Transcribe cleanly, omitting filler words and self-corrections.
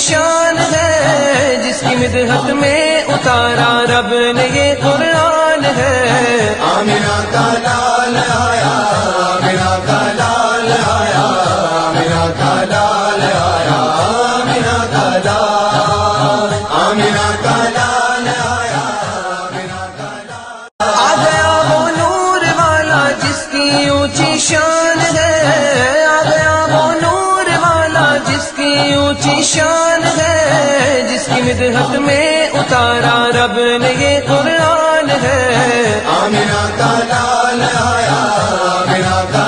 शान है, जिसकी मिदहत में उतारा रब ने ये कुरान है। आमिना का लाल आया, आमिना का लाल आया, आमिना का लाल आया, आमिना का लाल, आमिना का लाल आया, आमिना का लाल। आ गया वो नूर वाला जिसकी ऊंची शान है, आ गया वो नूर वाला जिसकी ऊंची शान है, जिसकी मिदहत में उतारा रब ने ये कुरान है। आमिना का लाल आया, आमिना का